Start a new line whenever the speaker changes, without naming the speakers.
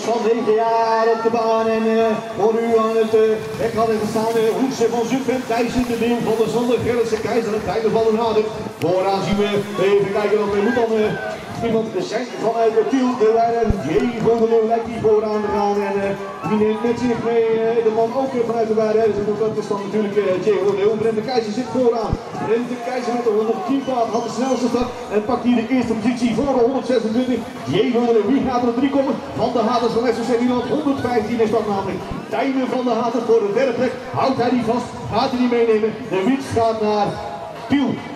van 9 jaar op de baan en voor u aan het hek hadden gestaan Hoekse van Zutphen, Thijs in de Leeuw van de Zonder, Gerritsen Keizer en Tijden van den Hader. Vooraan zien we, even kijken of er moet dan iemand zijn vanuit de Tiel, de leider J. van der Leeuw lijkt die vooraan te gaan en die neemt met zich mee de man ook vanuit de waarde. Dat is dan natuurlijk J. van der Leeuw. Brent de Keizer zit vooraan. Brent de Keizer met de 110 paard had de snelste start en pakt hier de eerste positie voor de 126. J. van der Leeuw, wie gaat er op 3 komen? Van de Haters van SSC Nederland, 115 is dat namelijk. Tijmen van de Haters voor de derde plek. Houdt hij die vast? Gaat hij die meenemen? De winst gaat naar Tiel.